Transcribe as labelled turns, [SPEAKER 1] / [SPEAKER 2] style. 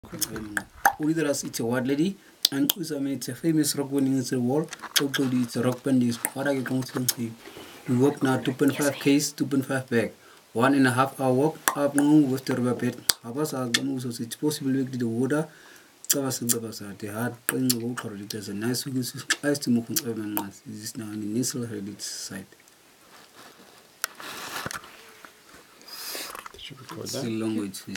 [SPEAKER 1] Uridaras it's a word lady and it's a famous rock winning is a wall. It's a rock band is we walk now 2.5 Ks, 2.5 back. 1.5 hour walk up no with the rubber bed. It's possible to the water. The hard playing the water. There's a nice ice to move on. This is now in the nasal heredit side.
[SPEAKER 2] Did you record
[SPEAKER 1] It's
[SPEAKER 2] that?
[SPEAKER 1] a language.